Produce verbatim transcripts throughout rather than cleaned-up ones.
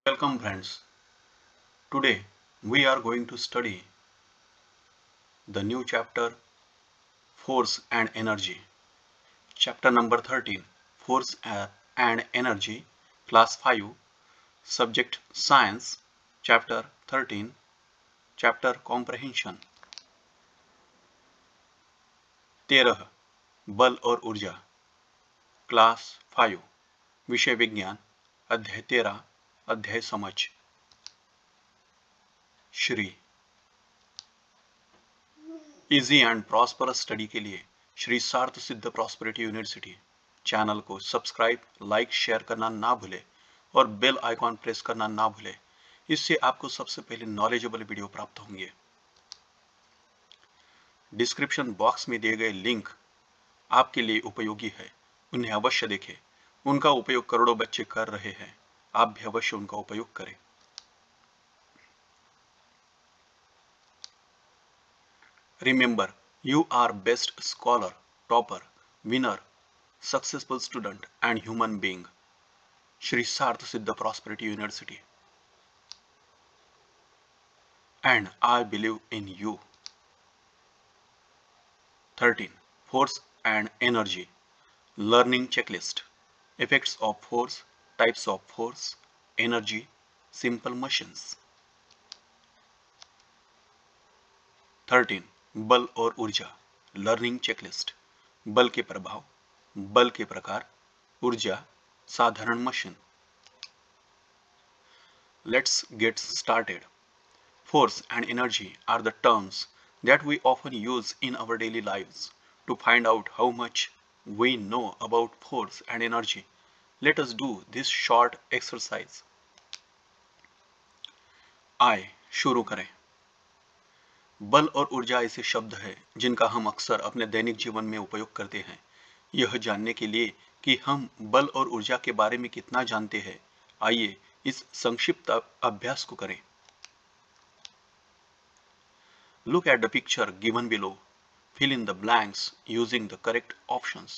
Welcome friends. Today we are going to study the new chapter Force and Energy. Chapter number thirteen Force and Energy, Class five, Subject Science, Chapter thirteen, Chapter Comprehension. तेरह बल और ऊर्जा, class five, विषय विज्ञान, अध्याय तेरह, अध्याय समझ. Shri easy and prosperous study के लिए श्री सार्थ सिद्ध प्रॉस्पेरिटी यूनिवर्सिटी चैनल को सब्सक्राइब, लाइक, शेयर करना ना भूले और बेल आइकॉन प्रेस करना ना भूले. इससे आपको सबसे पहले नॉलेजेबल वीडियो प्राप्त होंगे. डिस्क्रिप्शन बॉक्स में दिए गए लिंक आपके लिए उपयोगी है, उन्हें अवश्य देखें. उनका उपयोग करोड़ों बच्चे कर रहे हैं, आप भी अवश्य उनका उपयोग करें. Remember, you are best scholar, topper, winner, successful student and human being. Shri Sarth Siddha Prosperity University. And I believe in you. thirteen. Force and Energy. Learning Checklist. Effects of force, types of force, energy, simple machines. Thirteen बल और ऊर्जा, learning checklist. बल के प्रभाव, बल के प्रकार, ऊर्जा, साधारण machine. Let's get started. Force and energy are the terms that we often use in our daily lives. To find out how much we know about force and energy, let us do this short exercise. आइए शुरू करें. बल और ऊर्जा ऐसे शब्द हैं जिनका हम अक्सर अपने दैनिक जीवन में उपयोग करते हैं. यह जानने के लिए कि हम बल और ऊर्जा के बारे में कितना जानते हैं, आइए इस संक्षिप्त अभ्यास को करें. Look at the picture given below. Fill in the blanks using the correct options.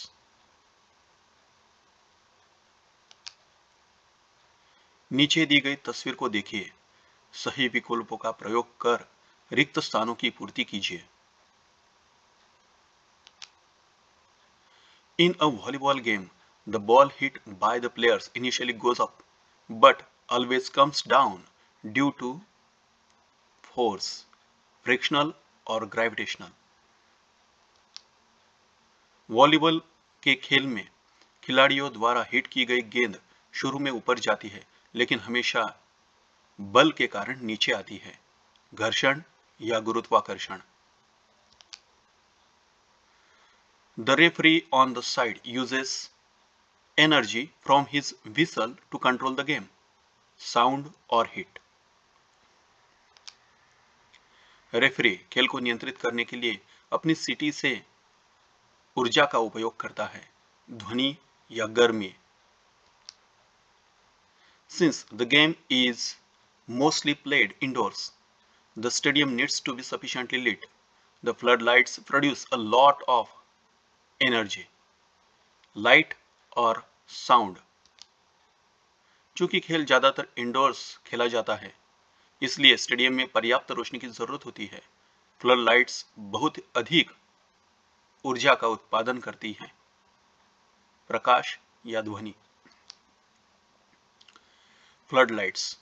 नीचे दी गई तस्वीर को देखिए. सही विकल्पों का प्रयोग कर रिक्त स्थानों की पूर्ति कीजिए. In a volleyball game, the ball hit by the players initially goes up, but always comes down due to force, frictional और ग्रेविटेशनल. वॉलीबॉल के खेल में खिलाड़ियों द्वारा हिट की गई गेंद शुरू में ऊपर जाती है, लेकिन हमेशा बल के कारण नीचे आती है, घर्षण या गुरुत्वाकर्षण. The referee on the side uses energy from his whistle to control the game, sound or heat. Referee खेल को नियंत्रित करने के लिए अपनी सीटी से ऊर्जा का उपयोग करता है, ध्वनि या गर्मी. Since the game is mostly played indoors, the stadium needs to be sufficiently lit. The floodlights produce a lot of energy. Light और sound. चूंकि खेल ज्यादातर इंडोर्स खेला जाता है, इसलिए स्टेडियम में पर्याप्त रोशनी की जरूरत होती है. फ्लड लाइट्स बहुत अधिक ऊर्जा का उत्पादन करती हैं, प्रकाश या ध्वनि. फ्लड लाइट्स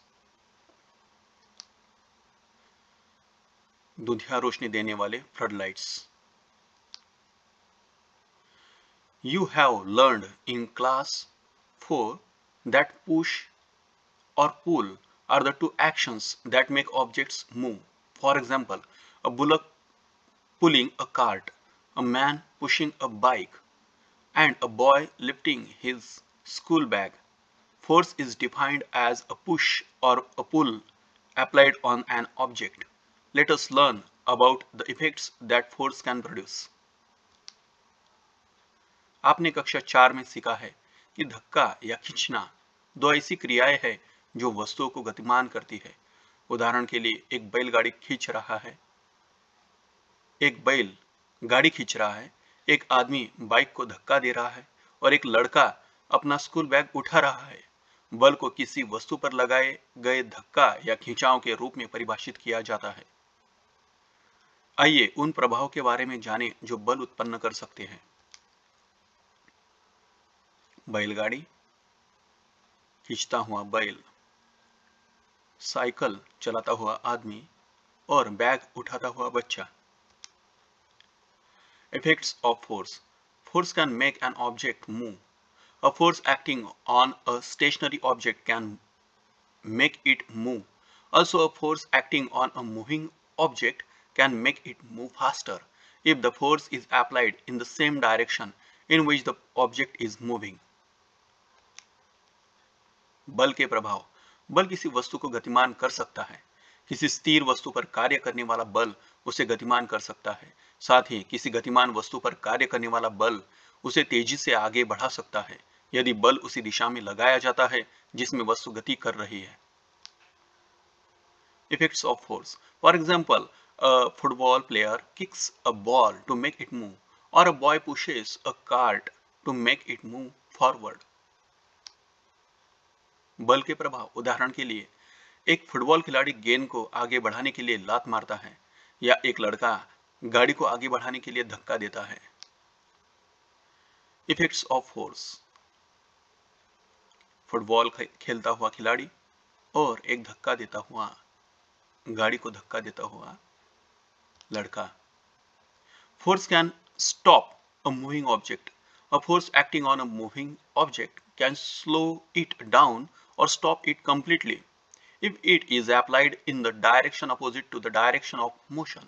धुंधिया रोशनी देने वाले floodlights. You have learned in class four that push or pull are the two actions that make objects move. For example, a bullock pulling a cart, a man pushing a bike, and a boy lifting his school bag. Force is defined as a push or a pull applied on an object. Let us learn about the effects that force can produce. आपने कक्षा चार में सीखा है कि धक्का या खींचना दो ऐसी क्रियाएं हैं जो वस्तुओं को गतिमान करती है. उदाहरण के लिए, एक बैलगाड़ी खींच रहा है, एक बैल गाड़ी खींच रहा है, एक आदमी बाइक को धक्का दे रहा है और एक लड़का अपना स्कूल बैग उठा रहा है. बल को किसी वस्तु पर लगाए गए धक्का या खिंचाव के रूप में परिभाषित किया जाता है। आइए उन प्रभाव के बारे में जानें जो बल उत्पन्न कर सकते हैं। बैलगाड़ी, खींचता हुआ बैल, साइकिल चलाता हुआ आदमी और बैग उठाता हुआ बच्चा। Effects of force. Force can make an object move. A force acting on a stationary object can make it move. Also, a force acting on a moving object can make it move faster if the force is applied in the same direction in which the object is moving. बल के प्रभाव। बल किसी वस्तु को गतिमान कर सकता है। किसी स्थिर वस्तु पर कार्य करने वाला बल उसे गतिमान कर सकता है। साथ ही किसी गतिमान वस्तु पर कार्य करने वाला बल उसे तेजी से आगे बढ़ा सकता है यदि बल उसी दिशा में लगाया जाता है जिसमें वस्तु गति कर रही है। Effects of force. For example, a football player kicks a ball to make it move, or a boy pushes a cart to make it move forward. बल के प्रभाव। उदाहरण के लिए, एक फुटबॉल खिलाड़ी गेंद को आगे बढ़ाने के लिए लात मारता है या एक लड़का गाड़ी को आगे बढ़ाने के लिए धक्का देता है। Effects of force. फुटबॉल खेलता हुआ खिलाड़ी और एक धक्का देता हुआ गाड़ी को धक्का देता हुआ लड़का। Force can stop a moving object. A force acting on a moving object can slow it down or stop it completely if it is applied in the direction opposite to the direction of motion.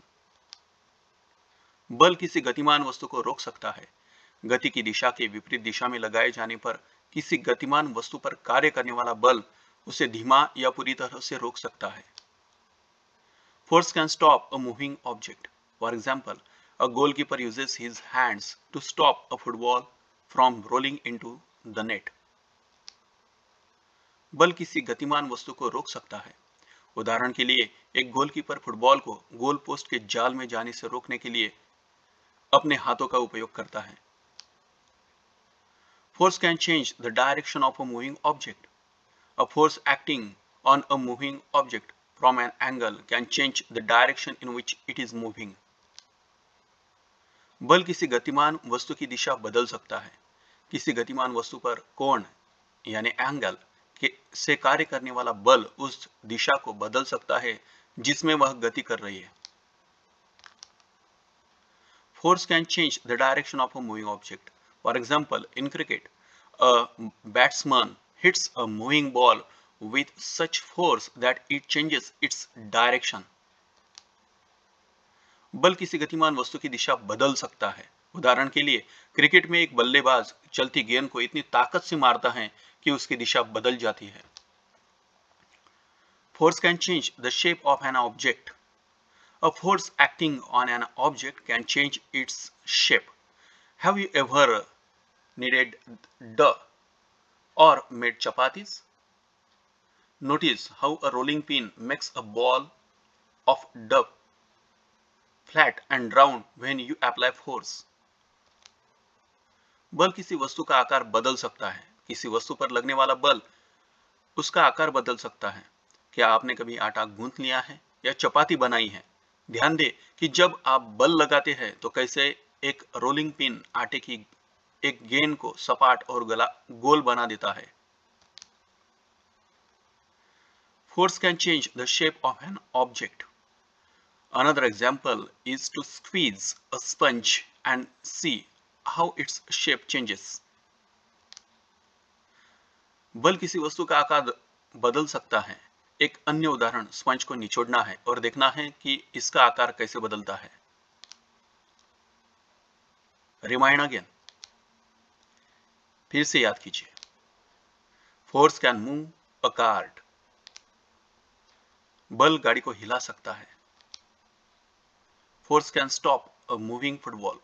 बल किसी गतिमान वस्तु को रोक सकता है। गति की दिशा के विपरीत दिशा में लगाए जाने पर किसी गतिमान वस्तु पर कार्य करने वाला बल उसे धीमा या पूरी तरह से रोक सकता है। Force can stop a moving object. For example, a goalkeeper uses his hands to stop a football from rolling into the net. बल किसी गतिमान वस्तु को रोक सकता है। उदाहरण के लिए, एक गोलकीपर फुटबॉल को गोल पोस्ट के जाल में जाने से रोकने के लिए अपने हाथों का उपयोग करता है। Force can change the direction of a moving object. A force acting on a moving object from an angle can change the direction in which it is moving. बल किसी गतिमान वस्तु की दिशा बदल सकता है। किसी गतिमान वस्तु पर कोण यानी एंगल के से कार्य करने वाला बल उस दिशा को बदल सकता है जिसमें वह गति कर रही है। Force can change the direction of a moving object. For example, in cricket, a batsman hits a moving ball with such force that it changes its direction. बल किसी गतिमान वस्तु की दिशा बदल सकता है। उदाहरण के लिए, क्रिकेट में एक बल्लेबाज चलती गेंद को इतनी ताकत से मारता है कि उसकी दिशा बदल जाती है। Force can change the shape of an object. A force acting on an object can change its shape. Have you ever kneaded dough or made chapatis? Notice how a rolling pin makes a ball of dough flat and round when you apply force. बल किसी वस्तु का आकार बदल सकता है। किसी वस्तु पर लगने वाला बल उसका आकार बदल सकता है। क्या आपने कभी आटा गूंथ लिया है या चपाती बनाई है? ध्यान दें कि जब आप बल लगाते हैं तो कैसे एक रोलिंग पिन आटे की एक गेंद को सपाट और गला गोल बना देता है। Force can change the shape of an object. Another example is to squeeze a sponge and see how its shape changes. बल किसी वस्तु का आकार बदल सकता है। एक अन्य उदाहरण स्पंज को निचोड़ना है और देखना है कि इसका आकार कैसे बदलता है। रिमाइंड अगेन, फिर से याद कीजिए। Force can move a cart. बल गाड़ी को हिला सकता है। Force can stop a moving football.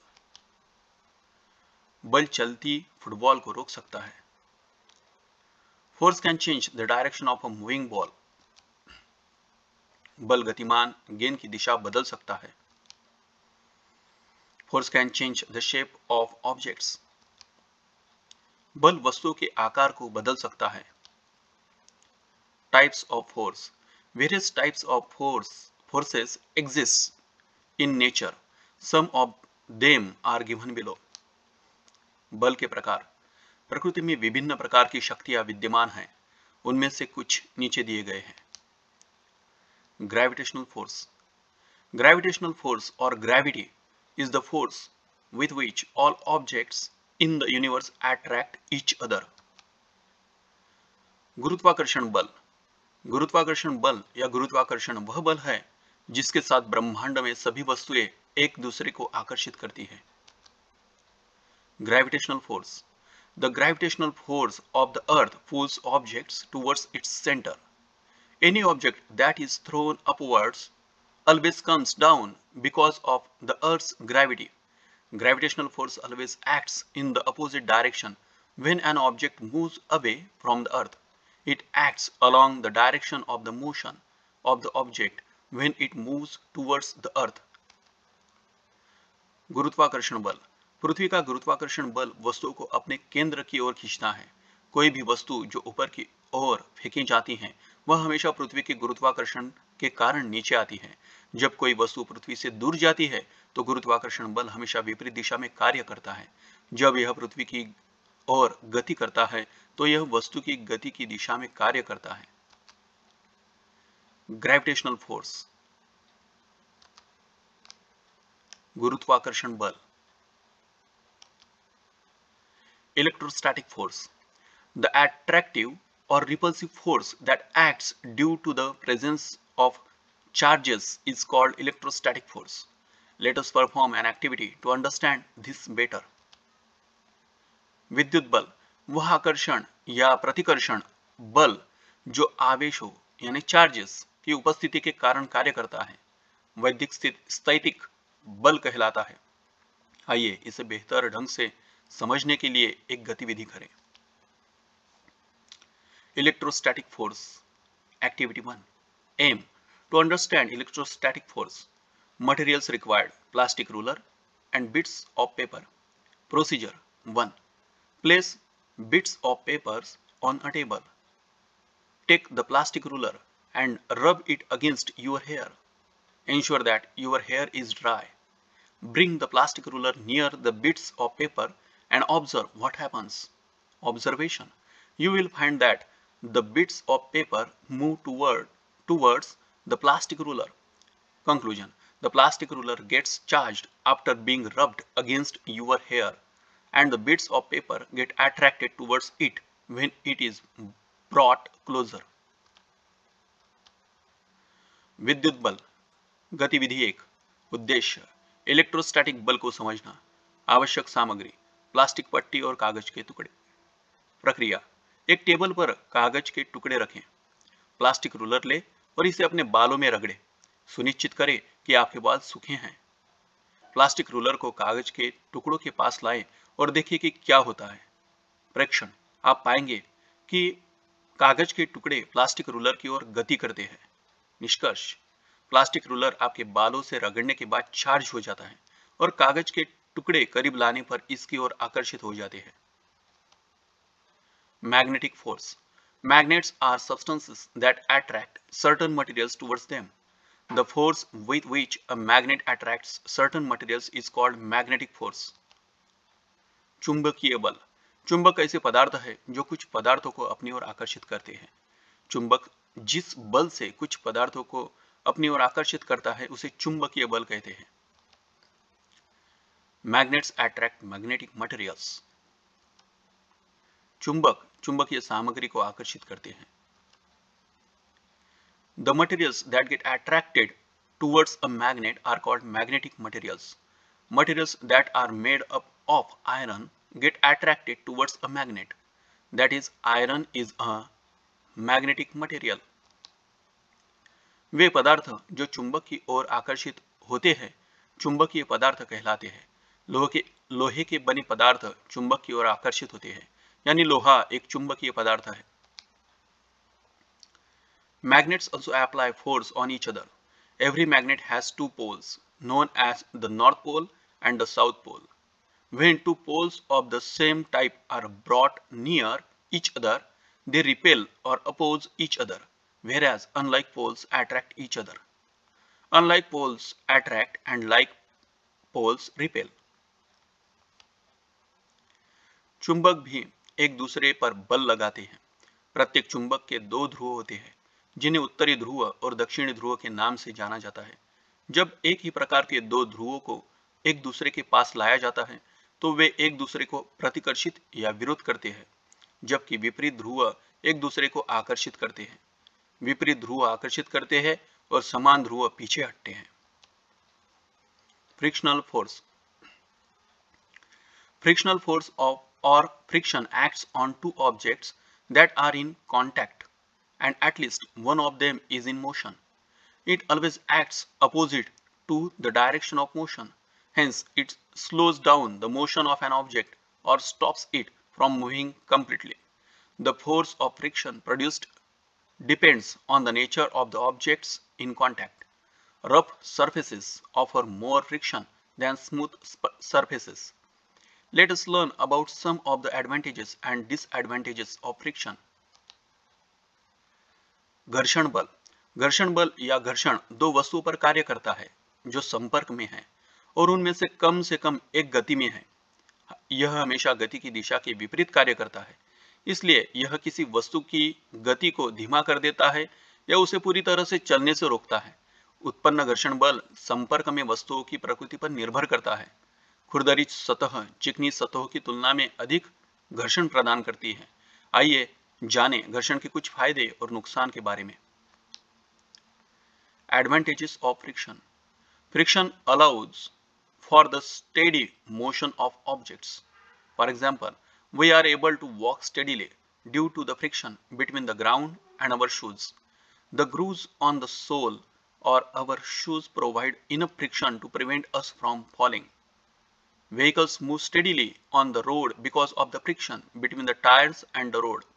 बल चलती फुटबॉल को रोक सकता है। Force can change the direction of a moving ball. बल गतिमान गेंद की दिशा बदल सकता है। Force can change the shape of objects. बल वस्तु के आकार को बदल सकता है। Types of force. Various types of force forces exist in nature. Some of them are given below. बल के प्रकार. प्रकृति में विभिन्न प्रकार की शक्तियां विद्यमान हैं. उनमें से कुछ नीचे दिए गए हैं. Gravitational force. Gravitational force or gravity is the force with which all objects in the universe attract each other. गुरुत्वाकर्षण बल. गुरुत्वाकर्षण बल या गुरुत्वाकर्षण वह बल है जिसके साथ ब्रह्मांड में सभी वस्तुएं एक दूसरे को आकर्षित करती हैं. Gravitational force. The gravitational force of the earth pulls objects towards its center. Any object that is thrown upwards always comes down because of the earth's gravity. Gravitational force always acts in the opposite direction when an object moves away from the earth. It acts along the direction of the motion of the object when it moves towards the earth. गुरुत्वाकर्षण बल. पृथ्वी का गुरुत्वाकर्षण बल वस्तुओं को अपने केंद्र की ओर खींचता है. कोई भी वस्तु जो ऊपर की ओर फेंकी जाती है वह हमेशा पृथ्वी के गुरुत्वाकर्षण के कारण नीचे आती है. जब कोई वस्तु पृथ्वी से दूर जाती है तो गुरुत्वाकर्षण बल हमेशा विपरीत दिशा में कार्य करता है. जब यह पृथ्वी की ओर गति करता है तो यह वस्तु की गति की दिशा में कार्य करता है. Gravitational force. गुरुत्वाकर्षण बल. Electrostatic force. The attractive or repulsive force that acts due to the presence of charges is called electrostatic force. Let us perform an activity to understand this better. विद्युत बल वह आकर्षण या प्रतिकर्षण बल जो आवेशों यानी चार्जेस की उपस्थिति के कारण कार्य करता है. वैद्युत स्थैतिक बल कहलाता है. आइए इसे बेहतर ढंग से समझने के लिए एक गतिविधि करें. Electrostatic force. Activity one. Aim. To understand electrostatic force. Materials required. Plastic ruler and bits of paper. Procedure. one. Place bits of papers on a table. Take the plastic ruler and rub it against your hair. Ensure that your hair is dry. Bring the plastic ruler near the bits of paper and observe what happens. Observation. You will find that the bits of paper move toward towards the plastic ruler. Conclusion. The plastic ruler gets charged after being rubbed against your hair and the bits of paper get attracted towards it when it is brought closer. विद्युत बल. गतिविधि एक. उद्देश्य. Electrostatic बल को समझना. आवश्यक सामग्री. प्लास्टिक पट्टी और कागज के टुकड़े. प्रक्रिया. एक टेबल पर कागज के टुकड़े रखें. प्लास्टिक रूलर ले और इसे अपने बालों में रगड़े. सुनिश्चित करें कि आपके बाल सूखे हैं. प्लास्टिक रूलर को कागज के टुकड़ों के पास लाएं और देखिए कि क्या होता है. प्रेक्षण. आप पाएंगे कि कागज के टुकड़े प्लास्टिक रूलर की ओर गति करते हैं. निष्कर्ष. प्लास्टिक रूलर आपके बालों से रगड़ने के बाद चार्ज हो जाता है और कागज के टुकड़े करीब लाने पर इसकी ओर आकर्षित हो जाते हैं. Magnetic force. Magnets are substances that attract certain materials towards them. The force with which a magnet attracts certain materials is called magnetic force. चुंबकीय बल. चुंबक ऐसे पदार्थ है जो कुछ पदार्थों को अपनी ओर आकर्षित करते हैं. चुंबक जिस बल से कुछ पदार्थों को अपनी ओर आकर्षित करता है उसे चुंबकीय बल कहते हैं. Magnets attract magnetic materials. चुंबक चुंबकीय सामग्री को आकर्षित करते हैं. The materials that get attracted towards a magnet are called magnetic materials. Materials that are made up of iron get attracted towards a magnet. That is, iron is a magnetic material. वे पदार्थ जो चुंबक की ओर आकर्षित होते हैं चुंबकीय पदार्थ कहलाते हैं. लोहे के लोहे के बने पदार्थ चुंबक की ओर आकर्षित होते हैं, यानी लोहा एक चुंबकीय पदार्थ है. Magnets also apply force on each other. Every magnet has two poles, known as the North Pole and the South Pole. When two poles of the same type are brought near each other, they repel or oppose each other. whereas unlike poles attract each other. Unlike poles attract and like poles repel. चुंबक भी एक दूसरे पर बल लगाते हैं। प्रत्येक चुंबक के दो ध्रुव होते हैं जिन्हें उत्तरी ध्रुव और दक्षिणी ध्रुव के नाम से जाना जाता है। जब एक ही प्रकार के दो ध्रुवों को एक दूसरे के पास लाया जाता है तो वे एक दूसरे को प्रतिकर्षित या विरोध करते हैं, जबकि विपरीत ध्रुव एक दूसरे को आकर्षित करते हैं। विपरीत ध्रुव आकर्षित करते हैं और समान ध्रुव पीछे हटते हैं। Frictional force frictional force of or friction acts on two objects that are in contact and at least one of them is in motion. It always acts opposite to the direction of motion. Hence, it slows down the motion of an object or stops it from moving completely. The force of friction produced depends on the nature of the objects in contact. Rough surfaces offer more friction than smooth surfaces. Let us learn about some of the advantages and disadvantages of friction. घर्षण बल घर्षण बल या घर्षण दो वस्तुओं पर कार्य करता है जो संपर्क में है और उनमें से कम से कम एक गति में है। यह हमेशा गति की दिशा के विपरीत कार्य करता है, इसलिए यह किसी वस्तु की गति को धीमा कर देता है या उसे पूरी तरह से चलने से रोकता है। उत्पन्न घर्षण बल संपर्क में वस्तुओं की प्रकृति पर निर्भर करता है। खुरदरी सतह चिकनी सतहों की तुलना में अधिक घर्षण प्रदान करती है। आइए जानें घर्षण के कुछ फायदे और नुकसान के बारे में। Advantages of friction. Friction allows for the steady motion of objects. For example, we are able to walk steadily due to the friction between the ground and our shoes. The grooves on the sole or our shoes provide enough friction to prevent us from falling. Vehicles move steadily on the road because of the friction between the tires and the road.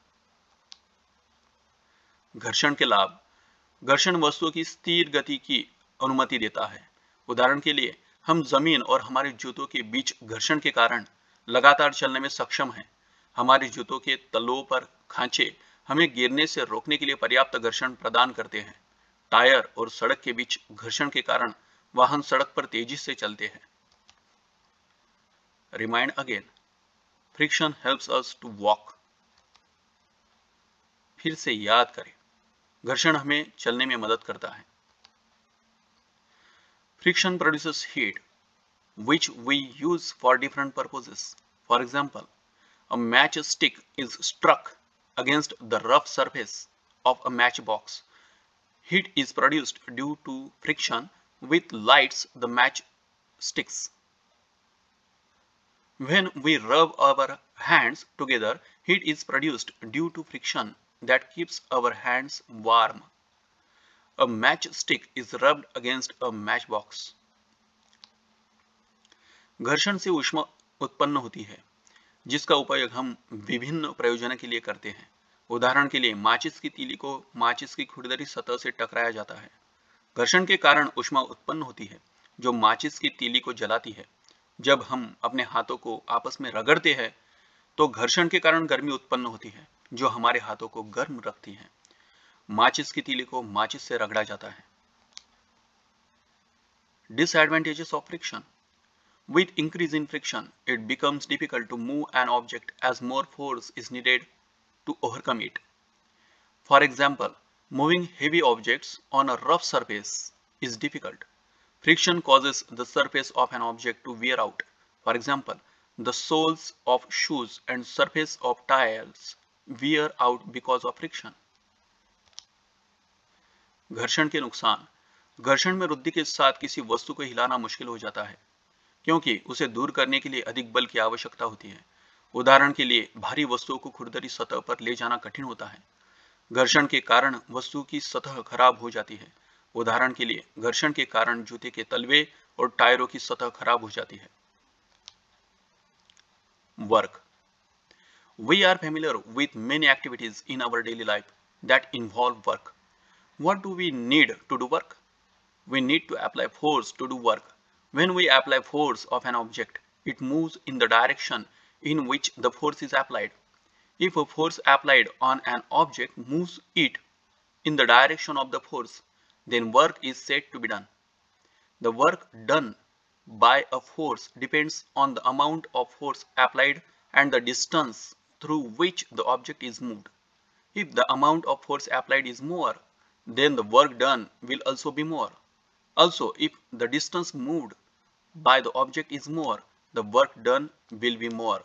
घर्षण के लाभ घर्षण वस्तुओं की स्थिर गति की अनुमति देता है। उदाहरण के लिए हम जमीन और हमारे जूतों के बीच घर्षण के कारण लगातार चलने में सक्षम हैं। हमारे जूतों के तलों पर खांचे हमें गिरने से रोकने के लिए पर्याप्त घर्षण प्रदान करते हैं। टायर और सड़क के बीच घर्षण के कारण वाहन सड़क पर तेजी से चलते हैं। Remind again. Friction helps us to walk. फिर से याद करें, घर्षण हमें चलने में मदद करता है। Friction produces heat, which we use for different purposes. For example, a matchstick is struck against the rough surface of a matchbox. Heat is produced due to friction which lights the matchsticks. When we rub our hands together, heat is produced due to friction that keeps our hands warm. A matchstick is rubbed against a matchbox. घर्षण से ऊष्मा उत्पन्न होती है, जिसका उपयोग हम विभिन्न प्रयोजनों के लिए करते हैं। उदाहरण के लिए माचिस की तीली को माचिस की खुरदरी सतह से टकराया जाता है। घर्षण के कारण ऊष्मा उत्पन्न होती है, जो माचिस की तीली को जलाती है। जब हम अपने हाथों को आपस में रगड़ते हैं तो घर्षण के कारण गर्मी उत्पन्न होती है, जो हमारे हाथों को गर्म रखती है। माचिस की तीली को माचिस से रगड़ा जाता है। Disadvantages of friction. With increase in friction, it becomes difficult to move an object as more force is needed to overcome it. For example, moving heavy objects on a rough surface is difficult. Friction causes the surface of an object to wear out. For example, the soles of shoes and surface of tires wear out because of friction. घर्षण के नुकसान घर्षण में वृद्धि के साथ किसी वस्तु को हिलाना मुश्किल हो जाता है, क्योंकि उसे दूर करने के लिए अधिक बल की आवश्यकता होती है। उदाहरण के लिए भारी वस्तुओं को खुरदरी सतह पर ले जाना कठिन होता है। घर्षण के कारण वस्तु की सतह खराब हो जाती है। उदाहरण के लिए घर्षण के कारण जूते के तलवे और टायरों की सतह खराब हो जाती है। Work We are familiar with many activities in our daily life that involve work. What do we need to do work? We need to apply force to do work. When we apply force of an object, it moves in the direction in which the force is applied. If a force applied on an object moves it in the direction of the force, then work is said to be done. The work done by a force depends on the amount of force applied and the distance through which the object is moved. If the amount of force applied is more, then the work done will also be more. Also, if the distance moved by the object is more, the work done will be more.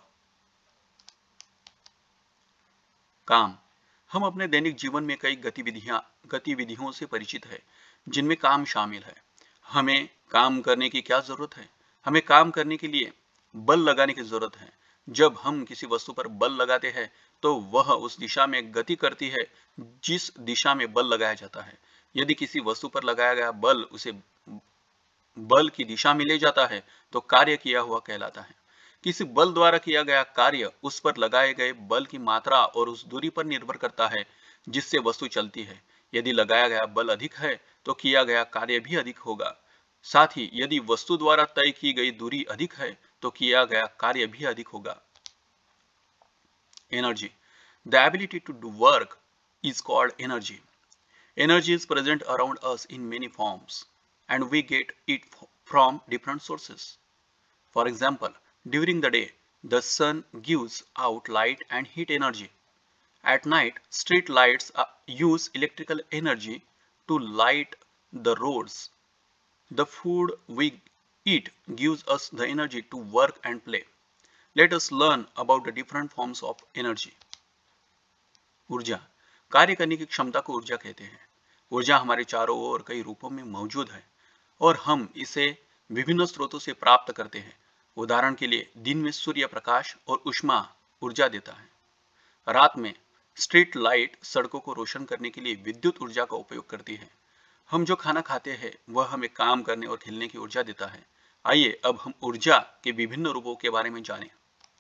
काम। हम अपने दैनिक जीवन में कई गतिविधियां गतिविधियों से परिचित है जिनमें काम शामिल है। हमें काम करने की क्या जरूरत है? हमें काम करने के लिए बल लगाने की जरूरत है। जब हम किसी वस्तु पर बल लगाते हैं तो वह उस दिशा में गति करती है जिस दिशा में बल लगाया जाता है। यदि किसी वस्तु पर लगाया गया बल उसे बल की दिशा में ले जाता है तो कार्य किया हुआ कहलाता है। किसी बल द्वारा किया गया कार्य उस पर लगाए गए बल की मात्रा और उस दूरी पर निर्भर करता है जिससे वस्तु चलती है। यदि लगाया गया बल अधिक है तो किया गया कार्य भी अधिक होगा। साथ ही यदि वस्तु द्वारा तय की गई दूरी अधिक है तो किया गया कार्य भी अधिक होगा। Energy. The ability to do work is called energy. Energy is present around us in many forms and we get it from different sources. For example, during the day, the sun gives out light and heat energy. At night, street lights use electrical energy to light the roads. The food we eat gives us the energy to work and play. Let us learn about the different forms of energy. ऊर्जा। कार्य करने की क्षमता को ऊर्जा कहते हैं। ऊर्जा हमारे चारों ओर कई रूपों में मौजूद है और हम इसे विभिन्न स्रोतों से प्राप्त करते हैं। उदाहरण के लिए दिन में सूर्य प्रकाश और ऊष्मा ऊर्जा देता है। रात में स्ट्रीट लाइट सड़कों को रोशन करने के लिए विद्युत ऊर्जा का उपयोग करती है। हम जो खाना खाते हैं वह हमें काम करने और खेलने की ऊर्जा देता है। आइए अब हम ऊर्जा के विभिन्न रूपों के बारे में जानें।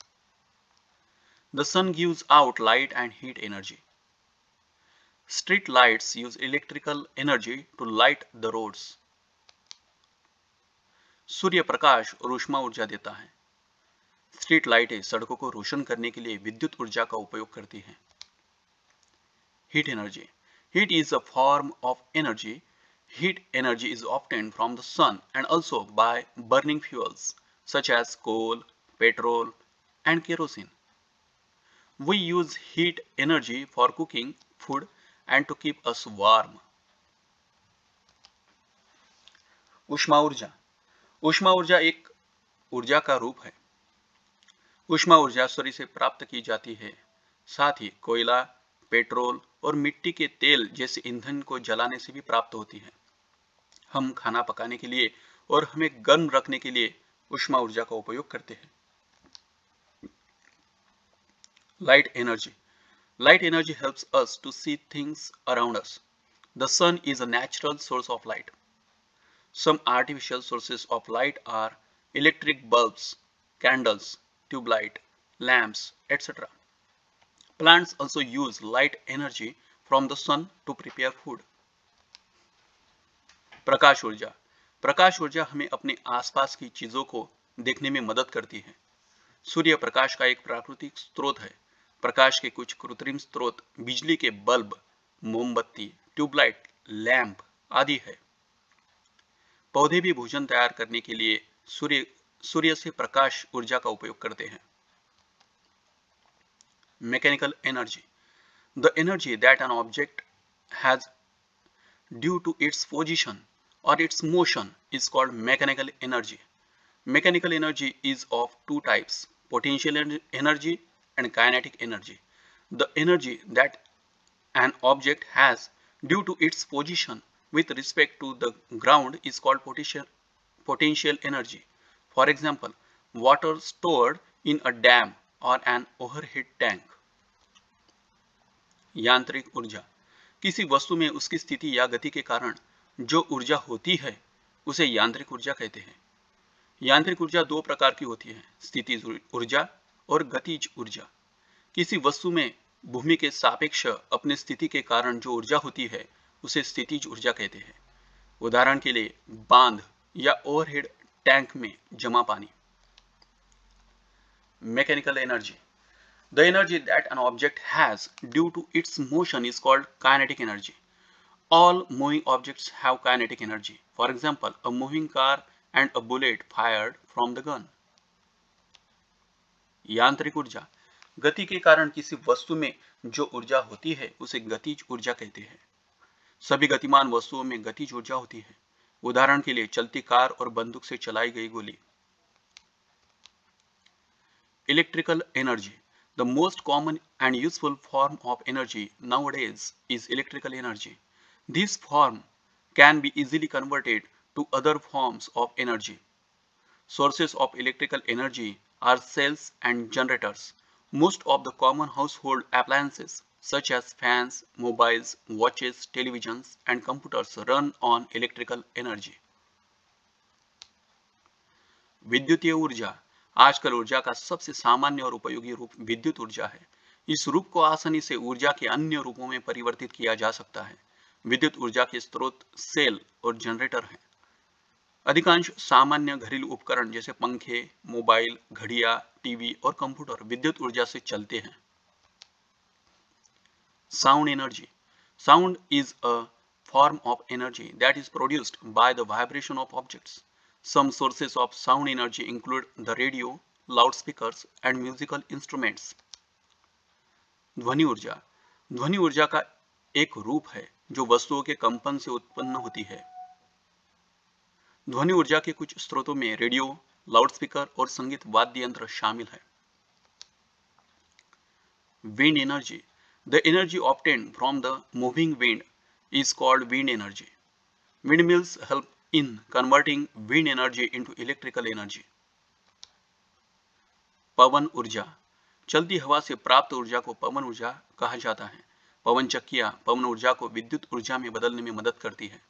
The sun gives out light and heat energy. Street lights use electrical energy to light the roads. Surya Prakash और ऊष्मा ऊर्जा देता है। स्ट्रीट लाइटें सड़कों को रोशन करने के लिए विद्युत ऊर्जा का उपयोग करती हैं। Heat energy. Heat is a form of energy. Heat energy is obtained from the sun and also by burning fuels such as coal, petrol, and kerosene. We use heat energy for cooking food and to keep us warm. ऊष्मा ऊर्जा। ऊष्मा ऊर्जा एक ऊर्जा का रूप है। ऊष्मा ऊर्जा सूर्य से प्राप्त की जाती है। साथ ही कोयला, पेट्रोल और मिट्टी के तेल जैसे ईंधन को जलाने से भी प्राप्त होती है। हम खाना पकाने के लिए और हमें गर्म रखने के लिए ऊष्मा ऊर्जा का उपयोग करते हैं। Light energy. Light energy helps us to see things around us. The sun is a natural source of light. Some artificial sources of light are electric bulbs, candles, tube light, lamps, et cetera. Plants also use light energy from the sun to prepare food. प्रकाश ऊर्जा। प्रकाश ऊर्जा हमें अपने आसपास की चीजों को देखने में मदद करती है। सूर्य प्रकाश का एक प्राकृतिक स्रोत है। प्रकाश के कुछ कृत्रिम स्रोत बिजली के बल्ब, मोमबत्ती, ट्यूबलाइट, लैंप आदि है। पौधे भी भोजन तैयार करने के लिए सूर्य सूर्य से प्रकाश ऊर्जा का उपयोग करते हैं। Mechanical energy. The energy that an object has due to its position और its motion is called mechanical energy. Mechanical energy is of two types, potential energy and kinetic energy. The energy that an object has due to its position with respect to the ground is called potential potential energy. For example, water stored in a dam or an overhead tank. यांत्रिक ऊर्जा। किसी वस्तु में उसकी स्थिति या गति के कारण जो ऊर्जा होती है उसे यांत्रिक ऊर्जा कहते हैं। यांत्रिक ऊर्जा दो प्रकार की होती है, स्थितिज ऊर्जा और गतिज ऊर्जा। किसी वस्तु में भूमि के सापेक्ष अपनी स्थिति के कारण जो ऊर्जा होती है उसे स्थितिज ऊर्जा कहते हैं। उदाहरण के लिए बांध या ओवरहेड टैंक में जमा पानी। Mechanical energy. The energy that an object has due to its motion is called kinetic energy. All moving objects have kinetic energy. For example, a moving car and a bullet fired from the gun. यांत्रिक ऊर्जा, गति के कारण किसी वस्तु में जो ऊर्जा होती है उसे गतिज ऊर्जा कहते हैं। सभी गतिमान वस्तुओं में गतिज ऊर्जा होती है। उदाहरण के लिए चलती कार और बंदूक से चलाई गई गोली। Electrical energy. The most common and useful form of energy nowadays is electrical energy. This form can be easily converted to other forms of energy. Sources of electrical energy are cells and generators. Most of the common household appliances such as fans, mobiles, watches, televisions and computers run on electrical energy. विद्युतीय ऊर्जा, आजकल ऊर्जा का सबसे सामान्य और उपयोगी रूप विद्युत ऊर्जा है। इस रूप को आसानी से ऊर्जा के अन्य रूपों में परिवर्तित किया जा सकता है। विद्युत ऊर्जा के स्रोत सेल और जनरेटर हैं। अधिकांश सामान्य घरेलू उपकरण जैसे पंखे, मोबाइल, घड़ियां, टीवी और कंप्यूटर विद्युत ऊर्जा से चलते हैं। Sound energy. Sound is a form of energy that is produced by the vibration of objects. Some sources of sound energy include the radio, loudspeakers, and musical instruments. ध्वनि ऊर्जा, ध्वनि ऊर्जा का एक रूप है जो वस्तुओं के कंपन से उत्पन्न होती है। ध्वनि ऊर्जा के कुछ स्रोतों में रेडियो, लाउडस्पीकर और संगीत वाद्य यंत्र शामिल है। Wind energy. The energy obtained from the moving wind is called wind energy. Windmills help in converting wind energy into electrical energy. पवन ऊर्जा, चलती हवा से प्राप्त ऊर्जा को पवन ऊर्जा कहा जाता है। पवन चक्कियां पवन ऊर्जा को विद्युत ऊर्जा में बदलने में मदद करती है।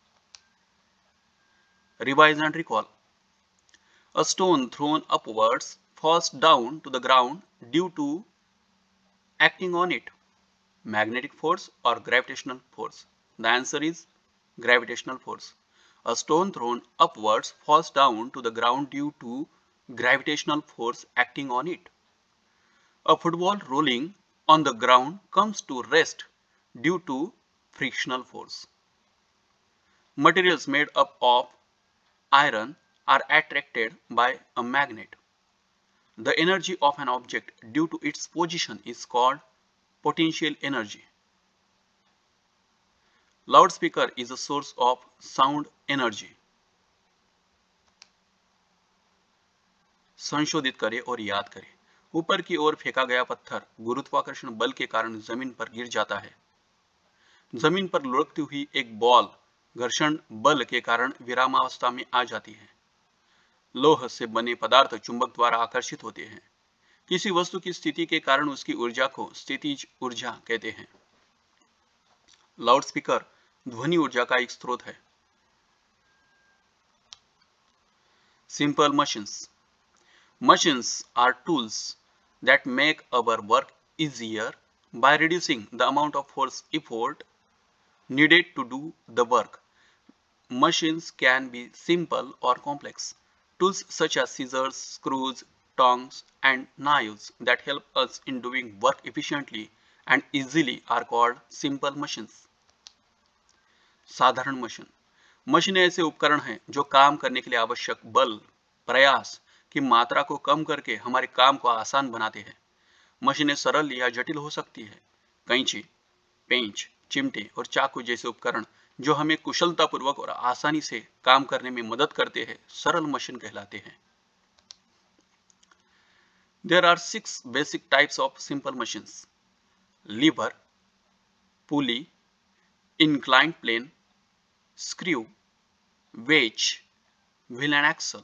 Revise and recall. A stone thrown upwards falls down to the ground due to acting on it. Magnetic force or gravitational force? The answer is gravitational force. A stone thrown upwards falls down to the ground due to gravitational force acting on it. A football rolling on the ground comes to rest due to frictional force. Materials made up of iron are attracted by a magnet. The energy of an object due to its position is called potential energy. Loudspeaker is a source of sound energy. संशोधित करें और याद करें। ऊपर की ओर फेंका गया पत्थर गुरुत्वाकर्षण बल के कारण जमीन पर गिर जाता है। जमीन पर लुढ़कती हुई एक बॉल घर्षण बल के कारण विरामावस्था में आ जाती है। लोह से बने पदार्थ चुंबक द्वारा आकर्षित होते हैं। किसी वस्तु की स्थिति के कारण उसकी ऊर्जा को स्थितिज ऊर्जा कहते हैं। लाउडस्पीकर ध्वनि ऊर्जा का एक स्रोत है। Simple machines. Machines are tools that make our work easier by reducing the amount of force effort needed to do the work. Machines can be simple or complex. Tools such as scissors, screws, tongs, and knives that help us in doing work efficiently and easily are called simple machines. साधारण machine. मशीनें ऐसे उपकरण हैं जो काम करने के लिए आवश्यक बल, प्रयास की मात्रा को कम करके हमारे काम को आसान बनाते हैं। मशीनें सरल या जटिल हो सकती है। कैंची, पेंच, चिमटे और चाकू जैसे उपकरण जो हमें कुशलतापूर्वक और आसानी से काम करने में मदद करते हैं, सरल मशीन कहलाते हैं। There are six basic types of simple machines: lever, pulley, inclined plane, screw, wedge, wheel and axle.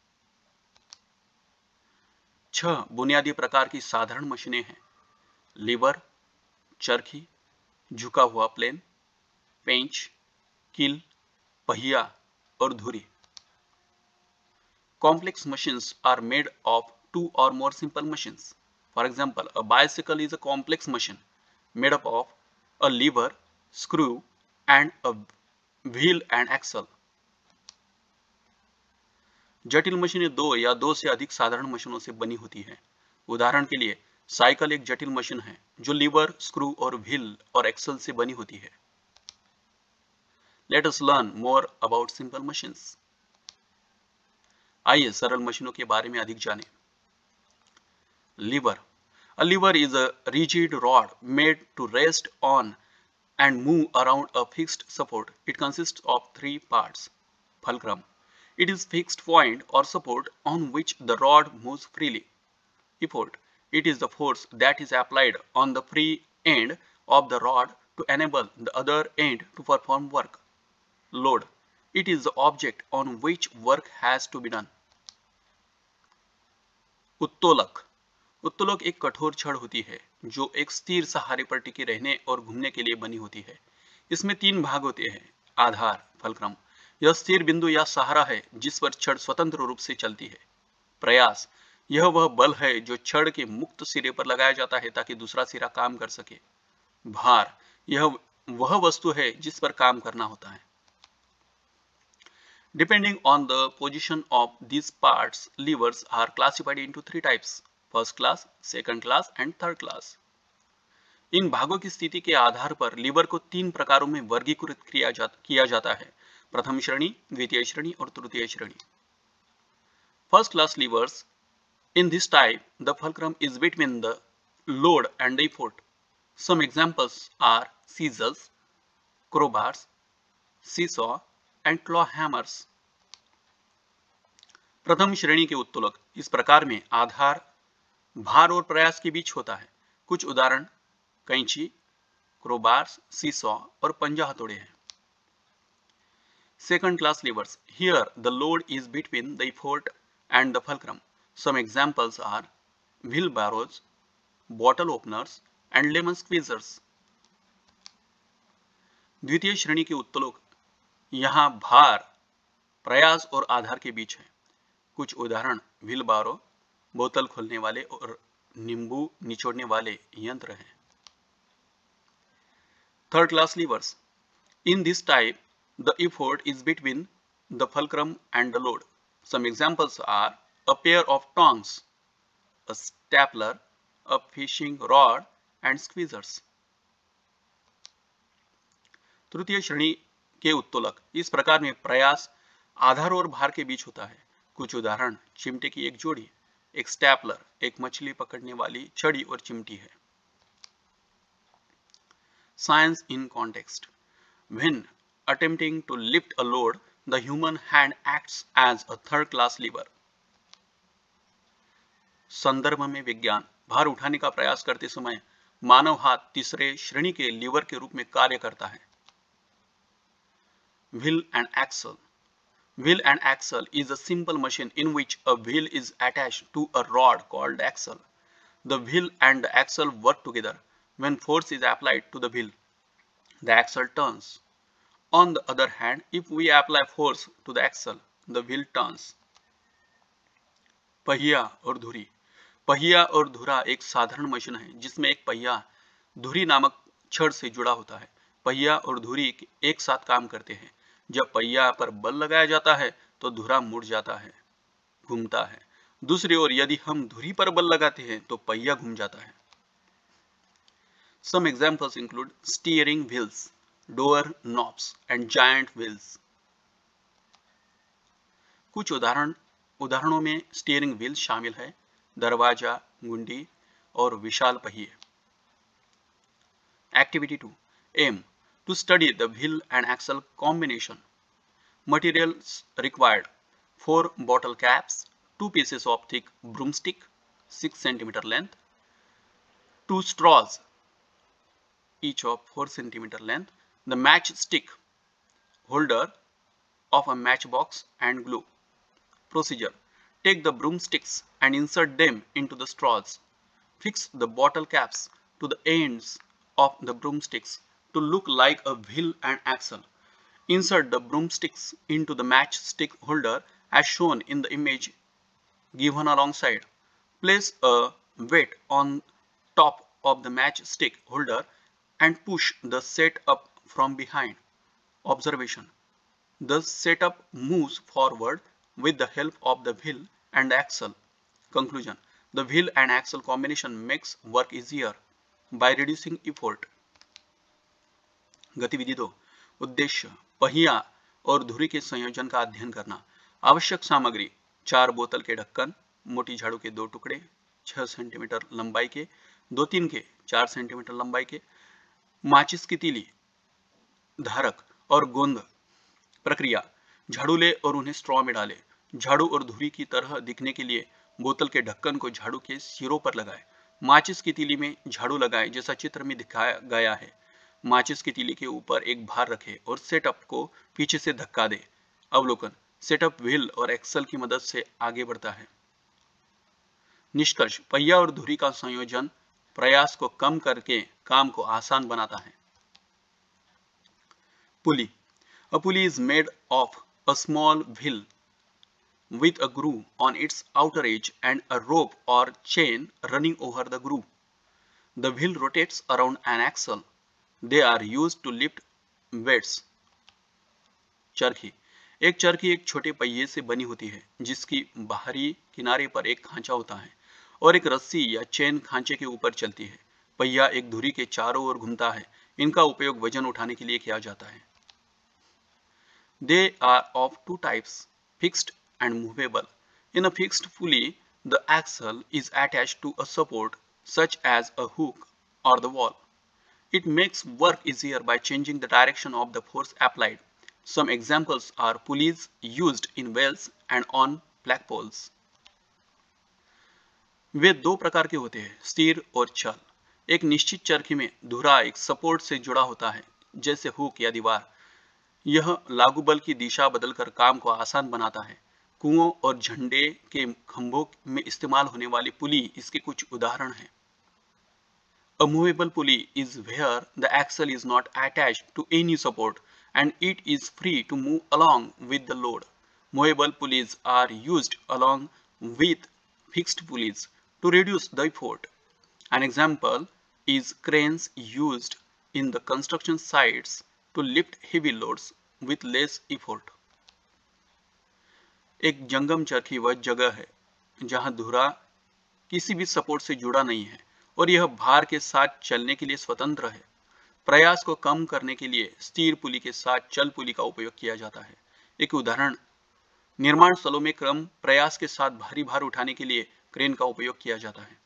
छह बुनियादी प्रकार की साधारण मशीनें हैं: लीवर, चरखी, झुका हुआ प्लेन, पेंच, कील, पहिया और धुरी. Complex machines are made of two or more simple machines. For example, a bicycle is a complex machine made up of a lever, screw, and a wheel and axle. जटिल मशीनें दो या दो से अधिक साधारण मशीनों से बनी होती हैं। उदाहरण के लिए साइकिल एक जटिल मशीन है जो लीवर, स्क्रू और व्हील और एक्सल से बनी होती है। Let us learn more about simple machines. आइए सरल मशीनों के बारे में अधिक जानें. Lever. A lever is a rigid rod made to rest on and move around a fixed support. It consists of three parts. Fulcrum. It is fixed point or support on which the rod moves freely. Effort. It is the force that is applied on the free end of the rod to enable the other end to perform work. Load. It is the object on which work has to be done. उत्तोलक. उत्तोलक एक कठोर छड़ होती है जो एक स्थिर सहारे पर टिके रहने और घूमने के लिए बनी होती है. इसमें तीन भाग होते हैं. आधार, फलक्रम. यह स्थिर बिंदु या सहारा है जिस पर छड़ स्वतंत्र रूप से चलती है. प्रयास. यह वह बल है जो छड़ के मुक्त सिरे पर लगाया जाता है ताकि दूसरा सिरा काम कर सके. भार. यह वह वस्तु है जिस पर काम करना होता है. Depending on the position of these parts, levers are classified into three types: first class, second class and third class. इन भागों की स्थिति के आधार पर लीवर को तीन प्रकारों में वर्गीकृत किया, जा, किया जाता है: प्रथम श्रेणी, द्वितीय श्रेणी और तृतीय श्रेणी. First class levers. In this type, the fulcrum is between the load and the effort. Some examples are scissors, crowbars, seesaw and claw hammers. प्रथम श्रेणी के उत्तोलक. इस प्रकार में आधार भार और प्रयास के बीच होता है. कुछ उदाहरण कैंची, क्रोबार्स, सीसॉ और पंजा हथौड़े हैं. Second class levers. Here the load is between the effort and the fulcrum. Some examples are wheelbarrows, bottle openers and lemon squeezers. द्वितीय श्रेणी के उत्तोलक. यहाँ भार प्रयास और आधार के बीच है. कुछ उदाहरण व्हीलबारो, बोतल खोलने वाले और नींबू निचोड़ने वाले यंत्र हैं. Third class levers. In this type the effort is between the fulcrum and the load. Some examples are a pair of tongs, a stapler, a fishing rod and squeezers. तृतीय श्रेणी के उत्तोलक. इस प्रकार में प्रयास आधार और भार के बीच होता है. कुछ उदाहरण चिमटे की एक जोड़ी, एक स्टैपलर, एक मछली पकड़ने वाली छड़ी और चिमटी है. Science in context. When attempting to lift a load, the human hand acts as a third class lever. संदर्भ में विज्ञान. भार उठाने का प्रयास करते समय मानव हाथ तीसरे श्रेणी के लीवर के रूप में कार्य करता है. Wheel and axle. Wheel and axle is a simple machine in which a wheel is attached to a rod called axle. The wheel and the axle work together. When force is applied to the wheel, the axle turns. On the other hand, if we apply force to the axle, the wheel turns. पहिया और धुरी. पहिया और धुरा एक साधारण machine है जिसमें एक पहिया धुरी नामक छड़ से जुड़ा होता है. पहिया और धुरी एक साथ काम करते हैं. जब पहिया पर बल लगाया जाता है तो धुरा मुड़ जाता है, घूमता है. दूसरी ओर यदि हम धुरी पर बल लगाते हैं तो पहिया घूम जाता है. Some examples include steering wheels, door knobs and giant wheels. कुछ उदाहरण उदाहरणों में स्टीयरिंग व्हील शामिल है, दरवाजा, गुंडी और विशाल पहिए. Activity two. Aim. To study the wheel and axle combination. Materials required: four bottle caps, two pieces of thick broomstick, six centimeter length, two straws, each of four centimeter length, the matchstick holder of a matchbox and glue. Procedure: take the broomsticks and insert them into the straws. Fix the bottle caps to the ends of the broomsticks to look like a wheel and axle. Insert the broomsticks into the matchstick holder as shown in the image given alongside. Place a weight on top of the matchstick holder and push the setup from behind. Observation: the setup moves forward with the help of the wheel and axle. Conclusion: the wheel and axle combination makes work easier by reducing effort. गतिविधि दो. उद्देश्य पहिया और धुरी के संयोजन का अध्ययन करना। आवश्यक सामग्री चार बोतल के ढक्कन, मोटी झाड़ू के दो टुकड़े छह सेंटीमीटर लंबाई के, दो तीन के चार सेंटीमीटर लंबाई के, माचिस की तीली, धारक और गोंद। प्रक्रिया झाड़ू ले और उन्हें स्ट्रॉ में डालें। झाड़ू और धुरी की तरह दिखने के लिए बोतल के ढक्कन को झाड़ू के सिरों पर लगाएं। माचिस की तीली में झाड़ू लगाएं जैसा चित्र में दिखाया गया है। माचिस की तीली के ऊपर एक भार रखें और सेटअप को पीछे से धक्का दें। अवलोकन सेटअप व्हील और एक्सल की मदद से आगे बढ़ता है। निष्कर्ष पहिया और धुरी का संयोजन प्रयास को कम करके काम को आसान बनाता है। पुली A pulley is made of a small wheel with a groove on its outer edge and a rope or chain running over the groove. The wheel rotates around an axle. They are used to lift weights. चरखी एक चरखी एक छोटे पहिए से बनी होती है जिसकी बाहरी किनारे पर एक खांचा होता है और एक रस्सी या चेन खांचे के ऊपर चलती है। पहिया एक धुरी के चारों ओर घूमता है। इनका उपयोग वजन उठाने के लिए किया जाता है। They are of two types, fixed and movable. In a fixed pulley, the axle is attached to a support such as a hook or the wall. It makes work easier by changing the direction of the force applied. Some examples are pulleys used in wells and on flagpoles. वे दो प्रकार के होते हैं, स्थिर और चल। एक निश्चित चरखी में धुरा एक सपोर्ट से जुड़ा होता है जैसे हुक या दीवार। यह लागू बल की दिशा बदलकर काम को आसान बनाता है। कुओं और झंडे के खंभों में इस्तेमाल होने वाली पुली इसके कुछ उदाहरण हैं। A movable pulley is where the axle is not attached to any support and it is free to move along with the load. Movable pulleys are used along with fixed pulleys to reduce the effort. An example is cranes used in the construction sites to lift heavy loads with less effort. एक जंगम चरखी वह जगह है जहां धुरा किसी भी support से जुड़ा नहीं है और यह भार के साथ चलने के लिए स्वतंत्र है। प्रयास को कम करने के लिए स्थिर पुली के साथ चल पुली का उपयोग किया जाता है। एक उदाहरण निर्माण स्थलों में क्रम प्रयास के साथ भारी भार उठाने के लिए क्रेन का उपयोग किया जाता है।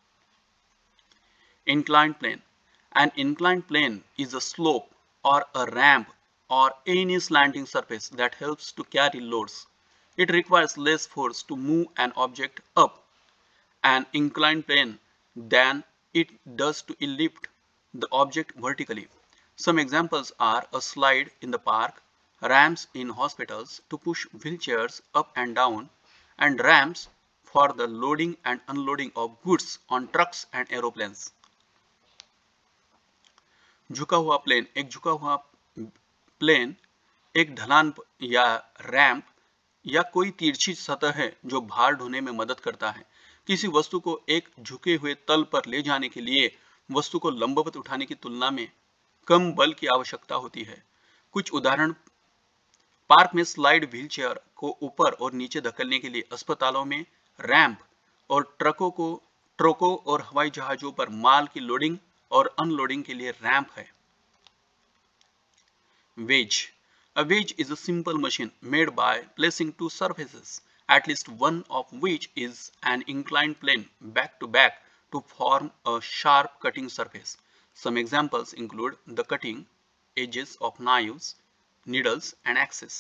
Inclined plane. An inclined plane is a slope or a ramp or any slanting surface that helps to carry loads. It requires less force to move an object up an inclined plane than it does to lift the object vertically. Some examples are a slide in the park, ramps in hospitals to push wheelchairs up and down, and ramps for the loading and unloading of goods on trucks and aeroplanes. झुका हुआ plane एक झुका हुआ plane एक ढलान या ramp या कोई तिरछी सतह है जो भार ढोने में मदद करता है। किसी वस्तु को एक झुके हुए तल पर ले जाने के लिए वस्तु को लंबवत उठाने की तुलना में कम बल की आवश्यकता होती है। कुछ उदाहरण पार्क में स्लाइड व्हीलचेयर को ऊपर और नीचे धकेलने के लिए, अस्पतालों में रैंप और ट्रकों को ट्रकों और हवाई जहाजों पर माल की लोडिंग और अनलोडिंग के लिए रैंप है। Wedge. A wedge is a simple machine made by placing two surfaces, at least one of which is an inclined plane back to back to form a sharp cutting surface. Some examples include the cutting edges of knives, needles and axes.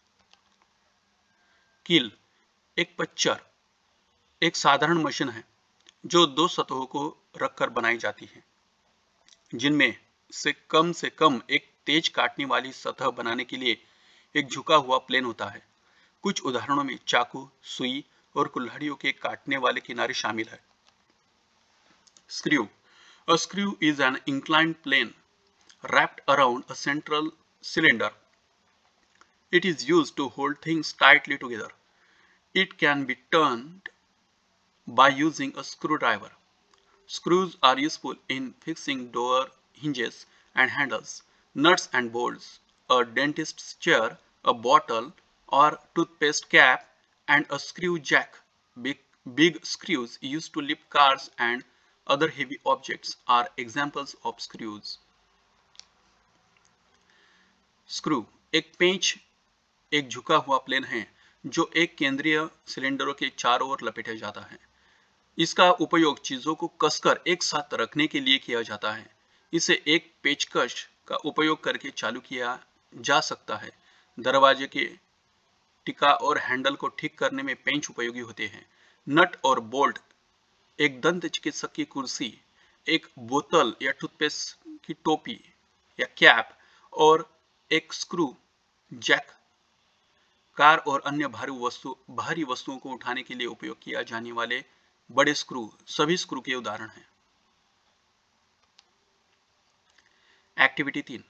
कील एक पच्चर एक साधारण machine है जो दो सतहों को रखकर बनाई जाती है, जिनमें से कम से कम एक तेज काटने वाली सतह बनाने के लिए एक झुका हुआ प्लेन होता है। कुछ उदाहरणों में चाकू, सुई और कुल्हाड़ियों के काटने वाले किनारे शामिल है। Screw. A screw is an inclined plane wrapped around a central cylinder. It is used to hold things tightly together. It can be turned by using a screwdriver. Screws are useful in fixing door hinges and handles, nuts and bolts, a dentist's chair, a bottle or toothpaste cap, and a screw jack. Big, big screws used to lift cars and other heavy objects are examples of screws. Screw, एक पेंच एक झुका हुआ plane है जो एक केंद्रीय सिलेंडरों के चारों ओर लपेटा जाता है। इसका उपयोग चीजों को कसकर एक साथ रखने के लिए किया जाता है। इसे एक पेचकश का उपयोग करके चालू किया जा सकता है। दरवाजे के टिका और हैंडल को ठीक करने में पेंच उपयोगी होते हैं। नट और बोल्ट, एक दंत चिकित्सक की कुर्सी, एक बोतल या टूथपेस्ट की टोपी या कैप और एक स्क्रू जैक कार और अन्य भारी वस्तु भारी वस्तुओं को उठाने के लिए उपयोग किया जाने वाले बड़े स्क्रू सभी स्क्रू के उदाहरण हैं। एक्टिविटी तीन।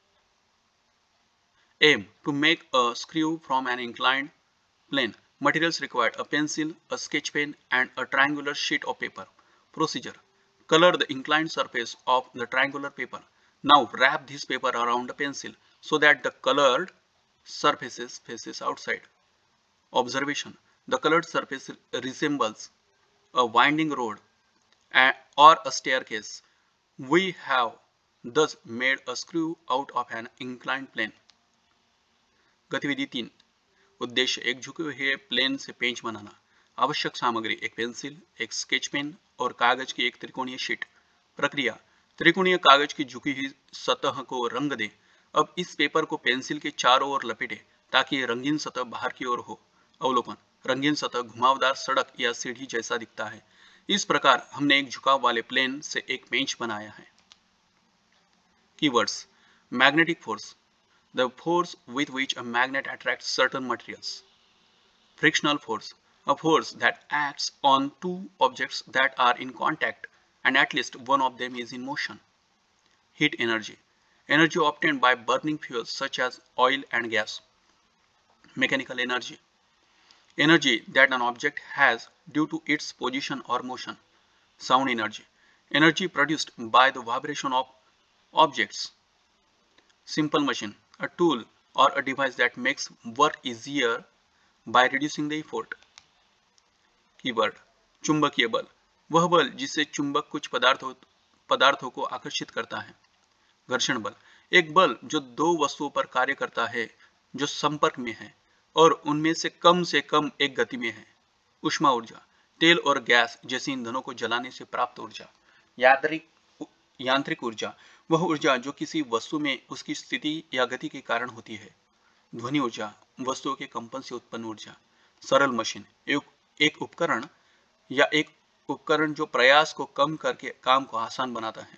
Aim to make a screw from an inclined plane. Materials required: a pencil, a sketch pen, and a triangular sheet of paper. Procedure: color the inclined surface of the triangular paper. Now wrap this paper around the pencil so that the colored surfaces faces outside. Observation: the colored surface resembles a winding road or a staircase. We have thus made a screw out of an inclined plane. गतिविधि तीन। उद्देश्य: एक झुके हुए plane से पेंच बनाना। आवश्यक सामग्री: एक पेंसिल, एक स्केच पेन और कागज की एक त्रिकोणीय शीट। प्रक्रिया: त्रिकोणीय कागज की झुकी हुई सतह को रंग दें। अब इस पेपर को पेंसिल के चारों ओर लपेटें ताकि ये रंगीन सतह बाहर की ओर हो। अवलोकन: रंगीन सतह घुमावदार सड़क या सीढ़ी जैसा दिखता है। इस प्रकार हमने एक झुकाव वाले प्लेन से एक पेंच बनाया है। Keywords: magnetic force, the force with which a magnet attracts certain materials. Frictional force, a force that acts on two objects that are in contact and at least one of them is in motion. Heat energy, energy obtained by burning fuels such as oil and gas. Mechanical energy, energy that an object has due to its position or motion. Sound energy, energy produced by the vibration of objects. Simple machine, a tool or a device that makes work easier by reducing the effort. Keyword: चुंबकीय बल, वह बल जिससे चुंबक कुछ पदार्थों पदार्थों को आकर्षित करता है। घर्षण बल, एक बल जो दो वस्तुओं पर कार्य करता है जो संपर्क में है और उनमें से कम से कम एक गति में है। ऊष्मा ऊर्जा, तेल और गैस जैसे ईंधनों को जलाने से प्राप्त ऊर्जा। यांत्रिक यांत्रिक ऊर्जा, वह ऊर्जा जो किसी वस्तु में उसकी स्थिति या गति के कारण होती है। ध्वनि ऊर्जा, वस्तुओं के कंपन से उत्पन्न ऊर्जा। सरल मशीन, एक उपकरण या एक उपकरण जो प्रयास को कम करके काम को आसान बनाता है।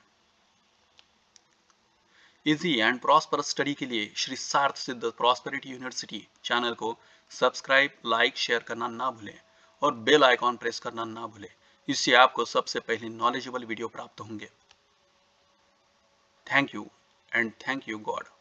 इजी एंड प्रॉस्परस स्टडी के लिए श्री सार्थ सिद्ध प्रॉस्पेरिटी यूनिवर्सिटी चैनल को सब्सक्राइब, लाइक, शेयर करना ना भूलें और बेल आइकॉन प्रेस करना ना भूलें। इससे आपको सबसे पहले नॉलेजेबल वीडियो प्राप्त होंगे। Thank you and thank you God.